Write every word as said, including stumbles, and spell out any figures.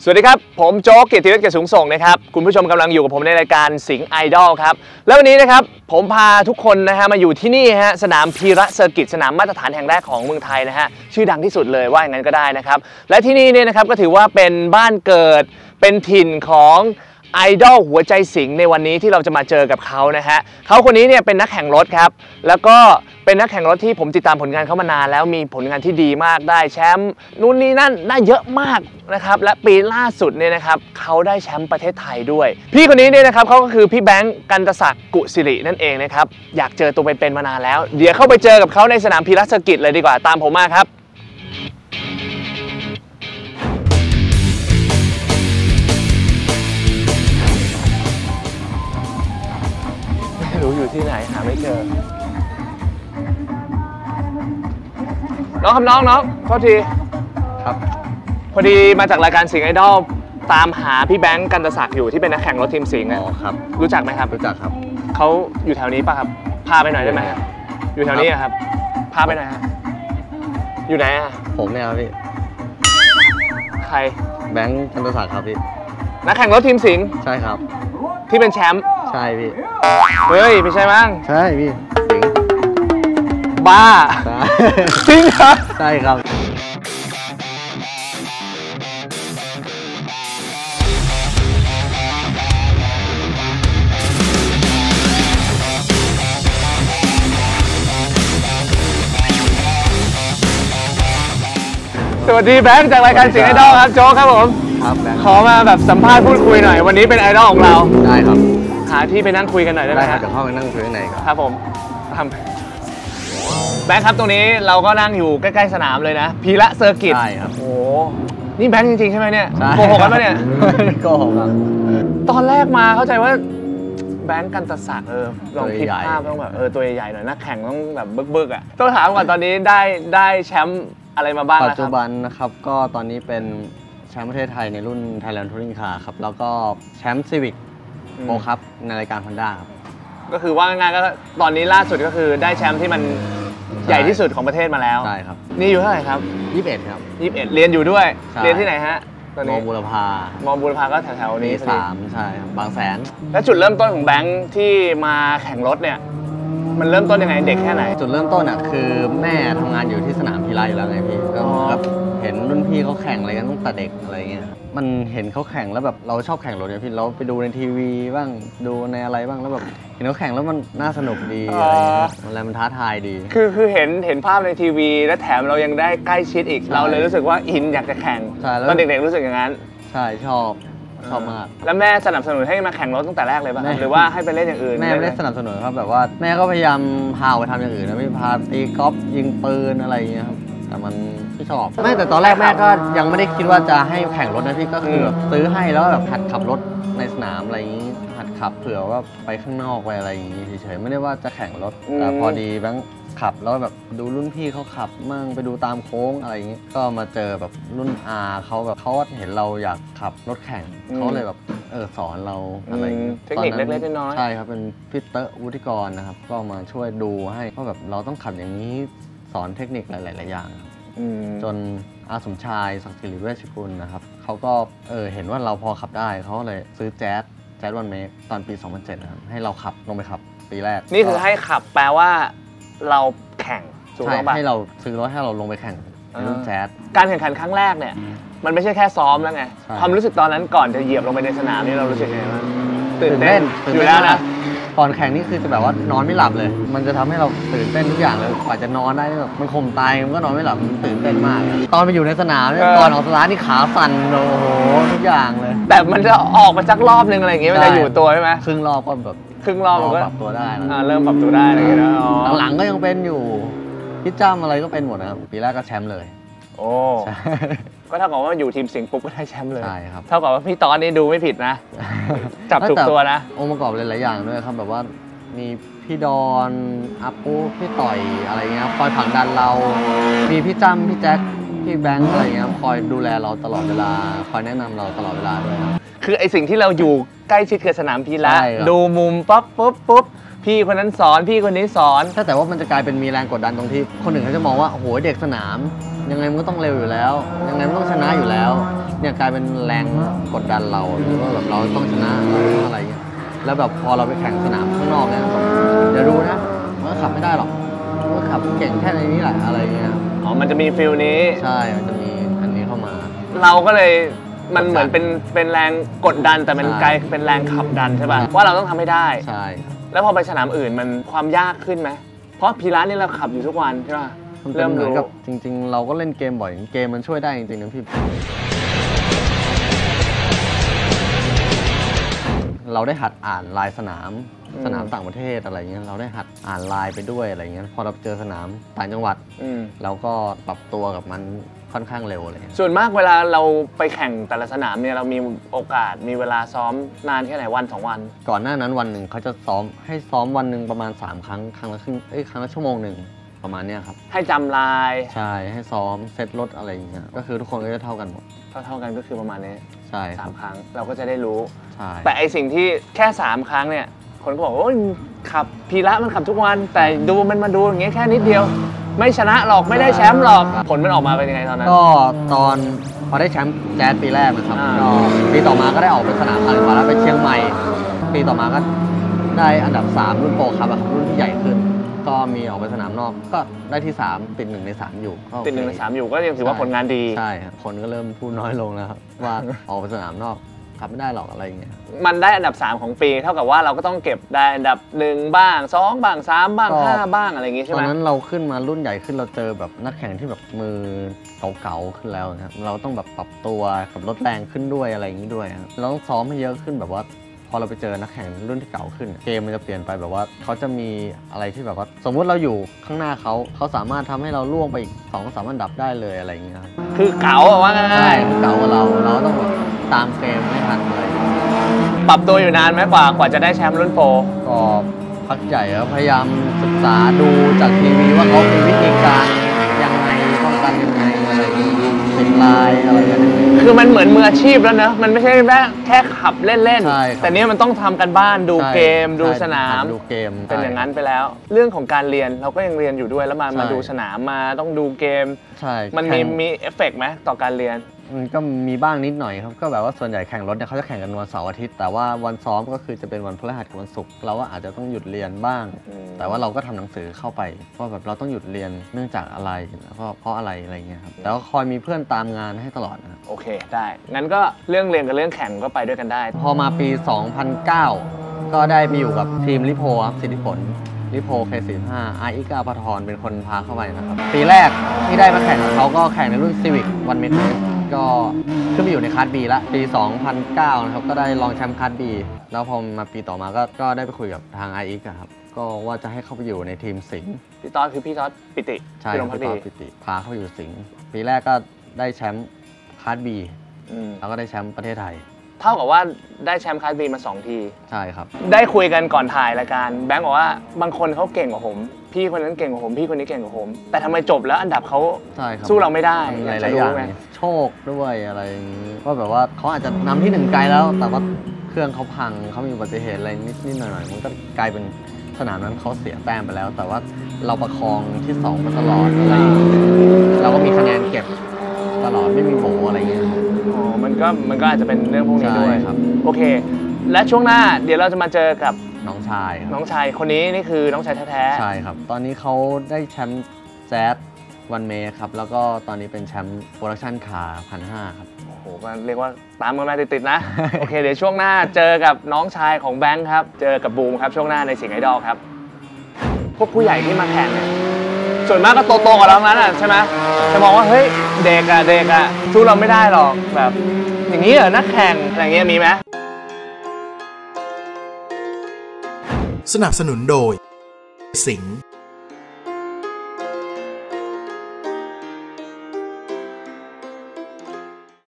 สวัสดีครับผมโจ๊ก เกียรติวัฒน์ เกียรติสูงส่งนะครับคุณผู้ชมกำลังอยู่กับผมในรายการสิงห์ไอดอลครับแล้ววันนี้นะครับผมพาทุกคนนะฮะมาอยู่ที่นี่ฮะสนามพีระเซอร์กิตสนามมาตรฐานแห่งแรกของเมืองไทยนะฮะชื่อดังที่สุดเลยว่าอย่างนั้นก็ได้นะครับและที่นี่เนี่ยนะครับก็ถือว่าเป็นบ้านเกิดเป็นถิ่นของไอดอลหัวใจสิงห์ในวันนี้ที่เราจะมาเจอกับเขานะฮะเขาคนนี้เนี่ยเป็นนักแข่งรถครับแล้วก็เป็นนักแข่งรถที่ผมติดตามผลงานเขามานานแล้วมีผลงานที่ดีมากได้แชมป์นู่นนี่นั่นได้เยอะมากนะครับและปีล่าสุดเนี่ยนะครับเขาได้แชมป์ประเทศไทยด้วยพี่คนนี้เนี่ยนะครับเขาก็คือพี่แบงค์กันตศักดิ์กุศิรินั่นเองนะครับอยากเจอตัวเป็นๆมานานแล้วเดี๋ยวเข้าไปเจอกับเขาในสนามพีระเซอร์กิตเลยดีกว่าตามผมมาครับไม่รู้อยู่ที่ไหนหาไม่เจอน้องครับน้องน้องโทษทีครับพอดีมาจากรายการสิงห์ไอดอลตามหาพี่แบงค์กันตศักดิ์อยู่ที่เป็นนักแข่งรถทีมสิงห์อ๋อครับรู้จักไหมครับรู้จักครับเขาอยู่แถวนี้ป่ะครับพาไปหน่อยได้ไหมอยู่แถวนี้ครับพาไปหน่อยฮะอยู่ไหนอะผมเนี่ยครับพี่ใครแบงค์กันตศักดิ์ครับพี่นักแข่งรถทีมสิงห์ใช่ครับที่เป็นแชมป์ใช่พี่เฮ้ยไม่ใช่มั้งใช่พี่สิงห์บ้าจริงเหรอใช่ครับสวัสดีแบงค์จากรายการสิงห์ไอดอลครับโจ๊กครับผมครับแบงค์ขอมาแบบสัมภาษณ์พูดคุยหน่อยวันนี้เป็นไอดอลของเราได้ครับหาที่ไปนั่งคุยกันหน่อยได้ไหมครับเดี๋ยวเข้าไปนั่งคุยข้างในครับครับผมทำแบงค์ครับตรงนี้เราก็นั่งอยู่ใกล้ๆสนามเลยนะพีระเซอร์กิตใช่ครับโอ้นี่แบงค์จริงๆใช่ไหมเนี่ยโกหกกันปะเนี่ยโกหกครับตอนแรกมาเข้าใจว่าแบงค์กันตศักดิ์เออลองคิดภาพต้องแบบเออตัวใหญ่ๆหน่อยนักแข่งต้องแบบบึกๆอ่ะต้องถามก่อนตอนนี้ได้ได้แชมป์อะไรมาบ้างปัจจุบันนะครับก็ตอนนี้เป็นแชมป์ประเทศไทยในรุ่น Thailand Touring Car ครับแล้วก็แชมป์ Civic Pro Cup ในรายการ Honda ครับก็คือว่าง่ายๆก็ตอนนี้ล่าสุดก็คือได้แชมป์ที่มันใหญ่ที่สุดของประเทศมาแล้วใช่ครับนี่อยู่เท่าไหร่ครับยี่สิบเอ็ดครับยี่สิบเอ็ดเรียนอยู่ด้วยเรียนที่ไหนฮะตอนนี้มอบูรพามอบูรพาก็แถวๆนี้สามใช่ครับบางแสนแล้วจุดเริ่มต้นของแบงค์ที่มาแข่งรถเนี่ยมันเริ่มต้นยังไงเด็กแค่ไหนจุดเริ่มต้นอ่ะคือแม่ทำงานอยู่ที่สนามพีระอยู่แล้วไงพี่ก็แบบเห็นรุ่นพี่เขาแข่งอะไรกันตั้งแต่เด็กอะไรเงี้ยมันเห็นเขาแข่งแล้วแบบเราชอบแข่งรถเนี่ยพี่เราไปดูในทีวีบ้างดูในอะไรบ้างแล้วแบบเห็นเขาแข่งแล้วมันน่าสนุกดีอะไรเงี้ยอะไรมันท้าทายดีคือคือเห็นเห็นภาพในทีวีและแถมเรายังได้ใกล้ชิดอีกเราเลยรู้สึกว่าอินอยากจะแข่งตอนเด็กๆรู้สึกอย่างนั้นใช่ชอบชอบมากแล้วแม่สนับสนุนให้มาแข่งรถตั้งแต่แรกเลยป่ะหรือว่าให้ไปเล่นอย่างอื่นแม่ไม่ได้สนับสนุนครับแบบว่าแม่ก็พยายามพาไปทำอย่างอื่นนะไม่พาตีกอล์ฟยิงปืนอะไรอย่างเงี้ยครับแต่มันไม่ชอบไม่แต่ตอนแรกแม่ก็ยังไม่ได้คิดว่าจะให้แข่งรถนะพี่ก็คือแบบซื้อให้แล้วแบบหัดขับรถในสนามอะไรอย่างงี้หัดขับเผื่อว่าไปข้างนอกไปอะไรอย่างงี้เฉยๆไม่ได้ว่าจะแข่งรถแต่พอดีแบงค์ขับแล้วแบบดูรุ่นพี่เขาขับมั่งไปดูตามโค้งอะไรอย่างงี้ก็มาเจอแบบรุ่นอาเขาแบบเขาเห็นเราอยากขับรถแข่งเขาเลยแบบเออสอนเราอะไรเทคนิคเล็กๆน้อยๆใช่ครับเป็นพี่เต๋อวุฒิกรนะครับก็มาช่วยดูให้ว่าแบบเราต้องขับอย่างนี้สอนเทคนิคหลายๆอย่างจนอาสมชายศักดิ์สิริเวชกุลนะครับเขาก็เออเห็นว่าเราพอขับได้เขาเลยซื้อแจ๊สแจ๊สวันเมกตอนปีสองพันเจ็ดนะครับให้เราขับลงไปขับปีแรกนี่คือให้ขับแปลว่าเราแข่งใช่ให้เราซื้อรถให้เราลงไปแข่งรุ่นแจ๊สการแข่งขันครั้งแรกเนี่ยมันไม่ใช่แค่ซ้อมแล้วไงความรู้สึกตอนนั้นก่อนจะเหยียบลงไปในสนามนี่เรารู้สึกยังไงบ้างตื่นเต้นอยู่แล้วนะก่อนแข่งนี่คือจะแบบว่านอนไม่หลับเลยมันจะทำให้เราตื่นเต้นทุกอย่างเลยกว่าจะนอนได้แบบมันข่มตายมันก็นอนไม่หลับตื่นเต้นมากตอนไปอยู่ในสนามเนี่ยก่อนออกสตาร์ทนี่ขาสั่นโอ้โหทุกอย่างเลยแต่มันจะออกมาสักรอบนึงอะไรอย่างเงี้ยมันจะอยู่ตัวใช่ไหมครึ่งรอบก็แบบครึ่งรอบมันก็ปรับตัวได้นะเริ่มปรับตัวได้อะไรอย่างเงี้ยหลังๆก็ยังเป็นอยู่พี่จ้ำอะไรก็เป็นหมดนะครับปีแรกก็แชมป์เลยโอ้ก็เท่ากับว่าอยู่ทีมสิงห์ปุ๊บก็ได้แชมป์เลยใช่ครับเท่ากับว่าพี่ตอนนี้ดูไม่ผิดนะจับถูกตัวนะองค์ประกอบหลายๆอย่างด้วยครับแบบว่ามีพี่ดอนอัปปูพี่ต่อยอะไรเงี้ยคอยผลักดันเรามีพี่จ้ำพี่แจ็คพี่แบงค์อะไรเงี้ยคอยดูแลเราตลอดเวลาคอยแนะนำเราตลอดเวลาด้วยครับคือไอสิ่งที่เราอยู่ใกล้ชิดกับสนามพีระดูมุมปั๊บปุ๊บปุ๊บพี่คนนั้นสอนพี่คนนี้สอนถ้าแต่ว่ามันจะกลายเป็นมีแรงกดดันตรงที่คนหนึ่งเขาจะมองว่าโอ้โหเด็กสนามยังไงมันก็ต้องเร็วอยู่แล้วยังไงมันต้องชนะอยู่แล้วเนี่ยกลายเป็นแรงกดดันเราหรือว่าแบบเราต้องชนะอะไรเงี้ยแล้วแบบพอเราไปแข่งสนามข้างนอกเนี่ยเดี๋ยวดูนะมันขับไม่ได้หรอกมันขับเก่งแค่ในนี้แหละอะไรเงี้ยอ๋อมันจะมีฟิลนี้ใช่มันจะมีอันนี้เข้ามาเราก็เลยมันเหมือนเป็นเป็นแรงกดดันแต่มันกลายเป็นแรงขับดันใช่ป่ะว่าเราต้องทำให้ได้ใช่แล้วพอไปสนามอื่นมันความยากขึ้นไหมเพราะพีระนี่เราขับอยู่ทุกวันใช่ป่ะเริ่มเหมือนกับจริงๆเราก็เล่นเกมบ่อยเกมมันช่วยได้จริงๆนะพี่เราได้หัดอ่านลายสนามสนามต่างประเทศอะไรเงี้ยเราได้หัดอ่านลายไปด้วยอะไรเงี้ยพอเราเจอสนามต่างจังหวัดเราก็ปรับตัวกับมันค่อนข้างเร็วเลยส่วนมากเวลาเราไปแข่งแต่ละสนามเนี่ยเรามีโอกาสมีเวลาซ้อมนานแค่ไหนวันสองวันก่อนหน้านั้นวันหนึ่งเขาจะซ้อมให้ซ้อมวันหนึ่งประมาณสามครั้งครั้งละครึ่งเอ้ยครั้งละชั่วโมงหนึ่งประมาณนี้ครับให้จำลายใช่ให้ซ้อมเซตรถอะไรอย่างเงี้ยก็คือทุกคนก็จะเท่ากันหมดเท่าเท่ากันก็คือประมาณนี้ใช่สามครั้งเราก็จะได้รู้ใช่แต่ไอสิ่งที่แค่สามครั้งเนี่ยคนก็บอกว่าโอ้ยขับพีระมันขับทุกวันแต่ดูมันมาดูอย่างเงี้ยแค่นิดเดียวไม่ชนะหรอกไม่ได้แชมป์หรอกผลมันออกมาเป็นยังไงตอนนั้นก็ตอนพอได้แชมป์แจ๊สปีแรกนะครับก็ปีต่อมาก็ได้ออกไปสนามคาริฟาแล้วไปเชียงใหม่ปีต่อมาก็ได้อันดับสามรุ่นโปรครับรุ่นที่ใหญ่ขึ้นก็มีออกไปสนามนอกก็ได้ที่สามติดหนึ่งในสามอยู่ติดหนึ่งในสามอยู่ก็ยังถือว่าผลงานดีใช่คนก็เริ่มพูดน้อยลงแล้วครับว่าออกไปสนามนอกขับไม่ได้หรอกอะไรเงี้ยมันได้อันดับสามของปีเท่ากับว่าเราก็ต้องเก็บได้อันดับหนึ่งบ้างสองบ้างสามบ้างห้าบ้างอะไรอย่างงี้ใช่ไหมตอนนั้นเราขึ้นมารุ่นใหญ่ขึ้นเราเจอแบบนักแข่งที่แบบมือเก่าๆขึ้นแล้วนะครับเราต้องแบบปรับตัวกับรถแรงขึ้นด้วยอะไรอย่างนี้ด้วยครับเราต้องซ้อมให้เยอะขึ้นแบบว่าพอเราไปเจอนักแข่งรุ่นที่เก่าขึ้นเกมมันจะเปลี่ยนไปแบบว่าเขาจะมีอะไรที่แบบว่าสมมุติเราอยู่ข้างหน้าเขาเขาสามารถทำให้เราล่วงไปอีกสองสามอันดับได้เลยอะไรอย่างเงี้ยครับคือเก่าว่าง่ายใช่เก่ากว่าเราเราต้องแบบตามเกมไม่ทันอะไรปรับตัวอยู่นานไหมกว่ากว่าจะได้แชมป์รุ่นโปรก็พักใหญ่ครับพยายามศึกษาดูจากทีวีว่าเขามีวิธีการยังไงป้องกันยังไงอะไรเป็นลายอะไรกันคือมันเหมือนมืออาชีพแล้วเนอะมันไม่ใช่แค่แค่ขับเล่นๆแต่นี้มันต้องทำกันบ้านดูเกมดูสนามดูเกมเป็นอย่างนั้นไปแล้วเรื่องของการเรียนเราก็ยังเรียนอยู่ด้วยแล้วมามาดูสนามมาต้องดูเกมใช่มันมีมีเอฟเฟกต์ไหมต่อการเรียนมันก็มีบ้างนิดหน่อยครับก็แบบว่าส่วนใหญ่แข่งรถเนี่ยเขาจะแข่งกันวันเสาร์อาทิตย์แต่ว่าวันซ้อมก็คือจะเป็นวันพฤหัสกับวันศุกร์เราว่าอาจจะต้องหยุดเรียนบ้างแต่ว่าเราก็ทำหนังสือเข้าไปว่าแบบเราต้องหยุดเรียนเนื่องจากอะไรแล้วก็เพราะอะไรอะไรเงี้ยครับแต่ว่าคอยมีเพื่อนตามงานให้ตลอดนะโอเคได้งั้นก็เรื่องเรียนกับเรื่องแข่งก็ไปด้วยกันได้พอมาปีสองพันเก้าก็ได้ไปอยู่กับทีมลิโพครับสิทธิผลลิโพ เค สี่สิบห้า อาร์อิกาปทรเป็นคนพาเข้าไปนะครับปีแรกที่ได้มาแข่งกับเขาก็แข่งในรุ่น Civic วันเมตรก็ขึ้นไปอยู่ในคาร์ด B ละปีสองพันเก้านะครับก็ได้รองแชมป์คาร์ด B แล้วพอมาปีต่อมาก็ก็ได้ไปคุยกับทาง อาร์ อี ซี ครับก็ว่าจะให้เข้าไปอยู่ในทีมสิงห์พี่ต๊อดคือพี่ต๊อดปิติใช่พี่ต๊อดปิติพาเข้าอยู่สิงห์ปีแรกก็ได้แชมป์คาร์ด B แล้วก็ได้แชมป์ประเทศไทยเท่ากับว่าได้แชมป์คาร์ด B มาสองทีใช่ครับได้คุยกันก่อนถ่ายรายการแบงค์บอกว่าบางคนเขาเก่งกว่าผมพี่คนนั้นเก่งกว่าผมพี่คนนี้เก่งกว่าผมแต่ทำไมจบแล้วอันดับเขาสู้เราไม่ได้หลายๆอย่างโชคด้วยอะไรอย่างนี้ว่าแบบว่าเขาอาจจะนำที่หนึ่งไกลแล้วแต่ว่าเครื่องเขาพังเขามีอุบัติเหตุอะไรนิดๆหน่อยๆมันก็กลายเป็นสนามนั้นเขาเสียแต้มไปแล้วแต่ว่าเราประคองที่สองมาตลอดอะไรเราก็มีคะแนนเก็บตลอดไม่มีโหอะไรเงี้ยอ๋อมันก็มันก็อาจจะเป็นเรื่องพวกนี้ด้วยครับโอเคและช่วงหน้าเดี๋ยวเราจะมาเจอกับน้องชายน้องชายคนนี้นี่คือน้องชายแท้ๆใช่ครับตอนนี้เขาได้แชมป์แจ๊สวันเมย์ครับแล้วก็ตอนนี้เป็นแชมป์โปรดักชั่นคาร์พันห้าครับโอ้โหก็เรียกว่าตามกันมาติดๆนะ โอเคเดี๋ยวช่วงหน้าเจอกับน้องชายของแบงค์ครับเจอกับบูมครับช่วงหน้าในสิงห์ไอดอลครับพวกผู้ใหญ่ที่มาแข่งเนี่ยส่วนมากก็โตๆกับเรานั้นอ่ะใช่ไหมจะมองว่าเฮ้ยเด็กอ่ะเด็กอ่ะสู้เราไม่ได้หรอกแบบอย่างนี้เหรอนักแข่งอะไรเงี้ยมีไหมสนับสนุนโดยสิงห์